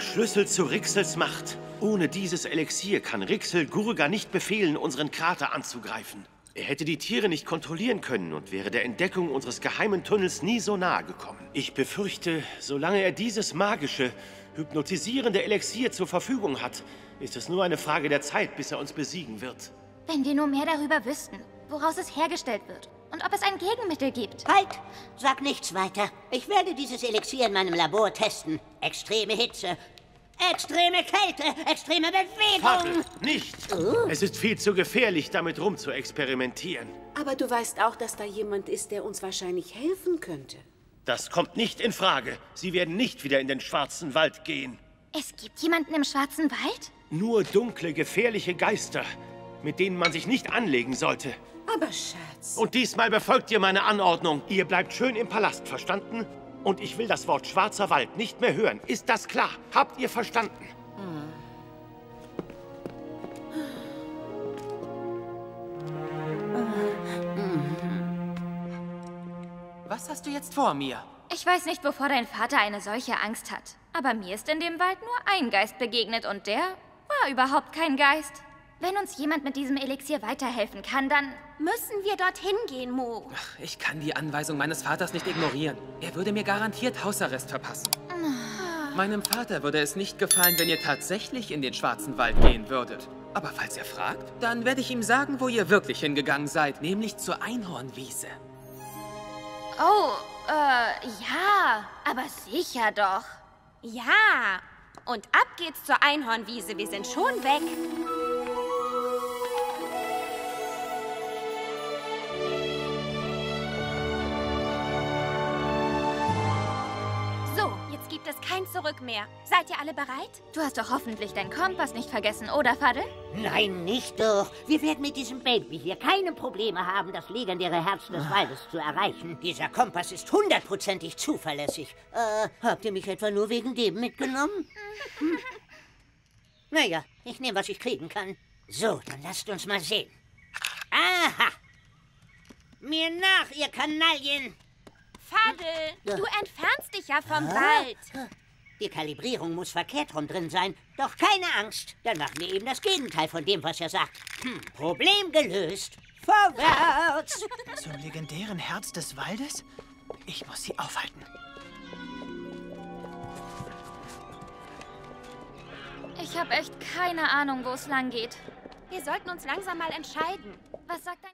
Schlüssel zu Rixels Macht. Ohne dieses Elixier kann Rixel Gurga nicht befehlen, unseren Krater anzugreifen. Er hätte die Tiere nicht kontrollieren können und wäre der Entdeckung unseres geheimen Tunnels nie so nahe gekommen. Ich befürchte, solange er dieses magische, hypnotisierende Elixier zur Verfügung hat, ist es nur eine Frage der Zeit, bis er uns besiegen wird. Wenn wir nur mehr darüber wüssten, woraus es hergestellt wird und ob es ein Gegenmittel gibt. Halt! Sag nichts weiter. Ich werde dieses Elixier in meinem Labor testen. Extreme Hitze, extreme Kälte, extreme Bewegung. Fadl, nicht! Es ist viel zu gefährlich, damit rumzuexperimentieren. Aber du weißt auch, dass da jemand ist, der uns wahrscheinlich helfen könnte. Das kommt nicht in Frage. Sie werden nicht wieder in den Schwarzen Wald gehen. Es gibt jemanden im Schwarzen Wald? Nur dunkle, gefährliche Geister, mit denen man sich nicht anlegen sollte. Aber Schatz... Und diesmal befolgt ihr meine Anordnung. Ihr bleibt schön im Palast, verstanden? Und ich will das Wort Schwarzer Wald nicht mehr hören. Ist das klar? Habt ihr verstanden? Was hast du jetzt vor, Mia? Ich weiß nicht, wovor dein Vater eine solche Angst hat. Aber mir ist in dem Wald nur ein Geist begegnet und der war überhaupt kein Geist. Wenn uns jemand mit diesem Elixier weiterhelfen kann, dann müssen wir dorthin gehen, Mo. Ich kann die Anweisung meines Vaters nicht ignorieren. Er würde mir garantiert Hausarrest verpassen. Meinem Vater würde es nicht gefallen, wenn ihr tatsächlich in den Schwarzen Wald gehen würdet. Aber falls er fragt, dann werde ich ihm sagen, wo ihr wirklich hingegangen seid, nämlich zur Einhornwiese. Oh, ja, aber sicher doch. Ja, und ab geht's zur Einhornwiese. Wir sind schon weg. So, jetzt gibt es kein Zurück mehr. Seid ihr alle bereit? Du hast doch hoffentlich deinen Kompass nicht vergessen, oder, Fadl? Nein, nicht doch. Wir werden mit diesem Baby hier keine Probleme haben, das legendäre Herz des Waldes zu erreichen. Dieser Kompass ist 100%ig zuverlässig. Habt ihr mich etwa nur wegen dem mitgenommen? Naja, ich nehme, was ich kriegen kann. So, dann lasst uns mal sehen. Aha! Mir nach, ihr Kanaillen! Fadl, du entfernst dich ja vom Wald. Die Kalibrierung muss verkehrt rum drin sein. Doch keine Angst. Dann machen wir eben das Gegenteil von dem, was er sagt. Problem gelöst. Vorwärts! Zum legendären Herz des Waldes? Ich muss sie aufhalten. Ich habe echt keine Ahnung, wo es lang geht. Wir sollten uns langsam mal entscheiden. Was sagt dein...